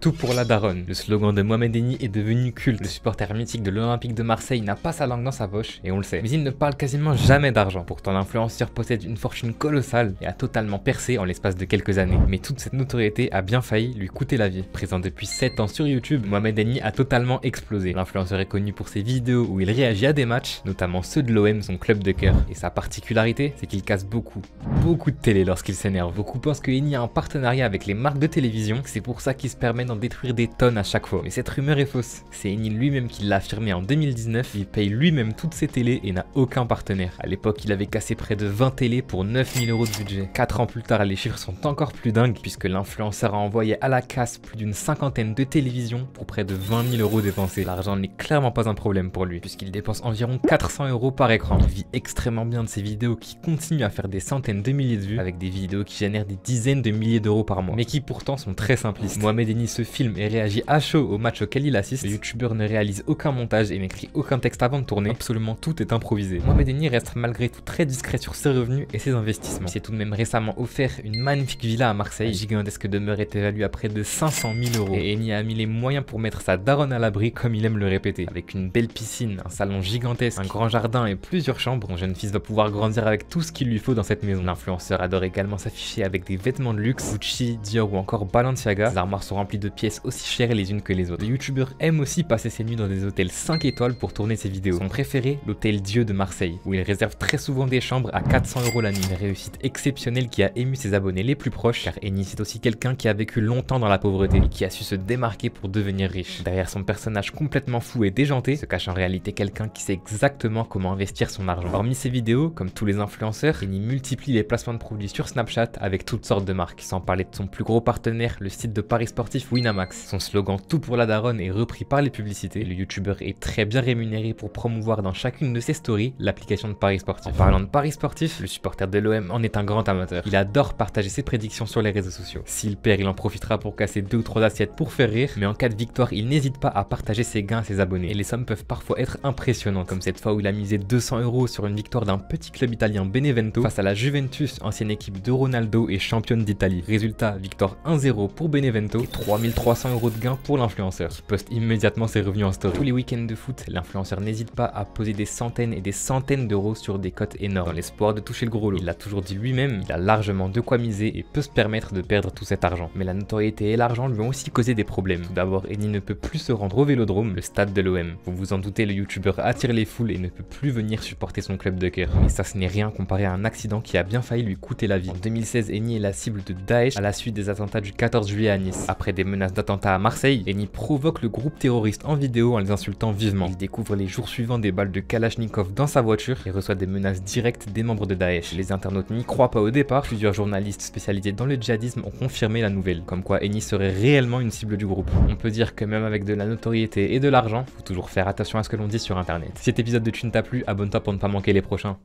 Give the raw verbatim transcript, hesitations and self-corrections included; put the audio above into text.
Tout pour la daronne. Le slogan de Mohamed Eni est devenu culte. Le supporter mythique de l'Olympique de Marseille n'a pas sa langue dans sa poche, et on le sait. Mais il ne parle quasiment jamais d'argent. Pourtant, l'influenceur possède une fortune colossale et a totalement percé en l'espace de quelques années. Mais toute cette notoriété a bien failli lui coûter la vie. Présent depuis sept ans sur YouTube, Mohamed Eni a totalement explosé. L'influenceur est connu pour ses vidéos où il réagit à des matchs, notamment ceux de l'O M, son club de cœur. Et sa particularité, c'est qu'il casse beaucoup, beaucoup de télé lorsqu'il s'énerve. Beaucoup pensent que Eni a un partenariat avec les marques de télévision, c'est pour ça qu'il se permet d'en détruire des tonnes à chaque fois. Mais cette rumeur est fausse. C'est Eni lui-même qui l'a affirmé en deux mille dix-neuf, il paye lui-même toutes ses télés et n'a aucun partenaire. À l'époque, il avait cassé près de vingt télés pour neuf mille euros de budget. quatre ans plus tard, les chiffres sont encore plus dingues puisque l'influenceur a envoyé à la casse plus d'une cinquantaine de télévisions pour près de vingt mille euros dépensés. L'argent n'est clairement pas un problème pour lui puisqu'il dépense environ quatre cents euros par écran. Il vit extrêmement bien de ses vidéos qui continuent à faire des centaines de milliers de vues avec des vidéos qui génèrent des dizaines de milliers d'euros par mois mais qui pourtant sont très simplistes. Mohamed Eni se filme et réagit à chaud au match auquel il assiste. Le youtubeur ne réalise aucun montage et n'écrit aucun texte avant de tourner. Absolument tout est improvisé. Mohamed Eni reste malgré tout très discret sur ses revenus et ses investissements. Il s'est tout de même récemment offert une magnifique villa à Marseille. La gigantesque demeure est évaluée à près de cinq cent mille euros et Eni a mis les moyens pour mettre sa daronne à l'abri comme il aime le répéter. Avec une belle piscine, un salon gigantesque, un grand jardin et plusieurs chambres, son jeune fils va pouvoir grandir avec tout ce qu'il lui faut dans cette maison. L'influenceur adore également s'afficher avec des vêtements de luxe, Gucci, Dior ou encore Balenciaga. Les armoires sont remplies de pièces aussi chères les unes que les autres. Le youtubeur aime aussi passer ses nuits dans des hôtels cinq étoiles pour tourner ses vidéos. Son préféré, l'hôtel Dieu de Marseille, où il réserve très souvent des chambres à quatre cents euros la nuit. Une réussite exceptionnelle qui a ému ses abonnés les plus proches, car Eni c'est aussi quelqu'un qui a vécu longtemps dans la pauvreté et qui a su se démarquer pour devenir riche. Derrière son personnage complètement fou et déjanté, se cache en réalité quelqu'un qui sait exactement comment investir son argent. Hormis ses vidéos, comme tous les influenceurs, Eni multiplie les placements de produits sur Snapchat avec toutes sortes de marques, sans parler de son plus gros partenaire, le site de paris sportif Winamax. Son slogan Tout pour la daronne est repris par les publicités. Le youtubeur est très bien rémunéré pour promouvoir dans chacune de ses stories l'application de paris sportif. En parlant de paris sportif, le supporter de l'O M en est un grand amateur. Il adore partager ses prédictions sur les réseaux sociaux. S'il perd, il en profitera pour casser deux ou trois assiettes pour faire rire, mais en cas de victoire, il n'hésite pas à partager ses gains à ses abonnés. Et les sommes peuvent parfois être impressionnantes, comme cette fois où il a misé deux cents euros sur une victoire d'un petit club italien Benevento face à la Juventus, ancienne équipe de Ronaldo et championne d'Italie. Résultat, victoire un zéro pour Benevento et trois mille trois cents euros de gains pour l'influenceur, qui poste immédiatement ses revenus en story. Tous les week-ends de foot, l'influenceur n'hésite pas à poser des centaines et des centaines d'euros sur des cotes énormes, dans l'espoir de toucher le gros lot. Il l'a toujours dit lui-même, il a largement de quoi miser et peut se permettre de perdre tout cet argent. Mais la notoriété et l'argent lui ont aussi causé des problèmes. Tout d'abord, Eni ne peut plus se rendre au Vélodrome, le stade de l'O M. Vous vous en doutez, le youtubeur attire les foules et ne peut plus venir supporter son club de cœur. Mais ça, ce n'est rien comparé à un accident qui a bien failli lui coûter la vie. En deux mille seize, Eni est la cible de Daesh à la suite des attentats du quatorze juillet à Nice. Après des menaces d'attentats à Marseille, Eni provoque le groupe terroriste en vidéo en les insultant vivement. Il découvre les jours suivants des balles de Kalachnikov dans sa voiture et reçoit des menaces directes des membres de Daesh. Les internautes n'y croient pas au départ. Plusieurs journalistes spécialisés dans le djihadisme ont confirmé la nouvelle, comme quoi Eni serait réellement une cible du groupe. On peut dire que même avec de la notoriété et de l'argent, faut toujours faire attention à ce que l'on dit sur internet. Si cet épisode de Thune t'a plu, abonne-toi pour ne pas manquer les prochains.